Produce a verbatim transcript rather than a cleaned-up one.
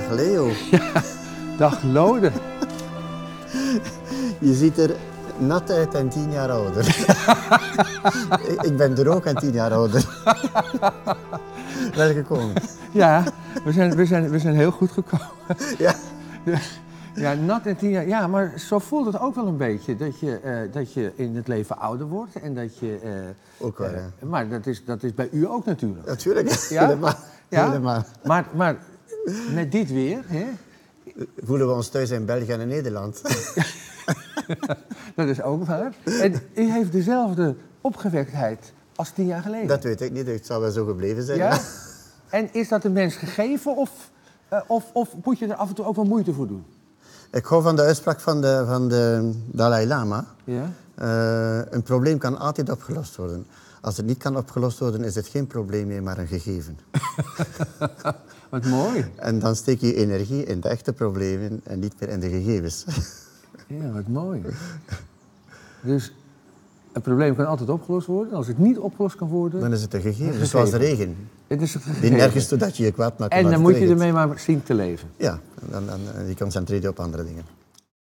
Dag Leo. Ja, dag Lode. Je ziet er nat uit en tien jaar ouder. ik, ik ben er ook en tien jaar ouder. Welkom. Ja, we zijn, we, zijn, we zijn heel goed gekomen. Ja. Ja, nat en tien jaar. Ja, maar zo voelt het ook wel een beetje. Dat je, uh, dat je in het leven ouder wordt. En dat je... Uh, ook wel, uh, ja. Maar dat is, dat is bij u ook natuurlijk. Natuurlijk, ja? helemaal. Ja? helemaal. Maar, maar met dit weer... Hè? Voelen we ons thuis in België en in Nederland. Dat is ook waar. En u heeft dezelfde opgewektheid als tien jaar geleden. Dat weet ik niet, het zou wel zo gebleven zijn. Ja? En is dat een mens gegeven of, uh, of, of moet je er af en toe ook wel moeite voor doen? Ik hou van de uitspraak van de, van de Dalai Lama. Ja? Uh, een probleem kan altijd opgelost worden. Als het niet kan opgelost worden, is het geen probleem meer, maar een gegeven. Wat mooi. En dan steek je energie in de echte problemen en niet meer in de gegevens. Ja, wat mooi. Dus een probleem kan altijd opgelost worden. Als het niet opgelost kan worden... Dan is het een gegeven, een gegeven. zoals de regen. Het is een gegeven. Die nergens toe dat je je kwaad maakt. En dan moet je ermee maar zien te leven. Ja, dan, dan, dan, je concentreer je op andere dingen.